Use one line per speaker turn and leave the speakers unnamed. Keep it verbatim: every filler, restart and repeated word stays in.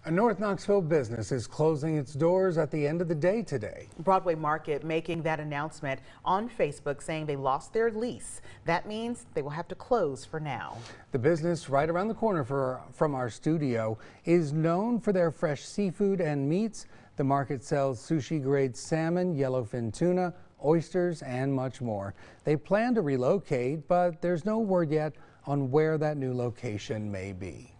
A North Knoxville business is closing its doors at the end of the day today.
Broadway Market making that announcement on Facebook, saying they lost their lease. That means they will have to close for now.
The business right around the corner for, from our studio is known for their fresh seafood and meats. The market sells sushi-grade salmon, yellowfin tuna, oysters, and much more. They plan to relocate, but there's no word yet on where that new location may be.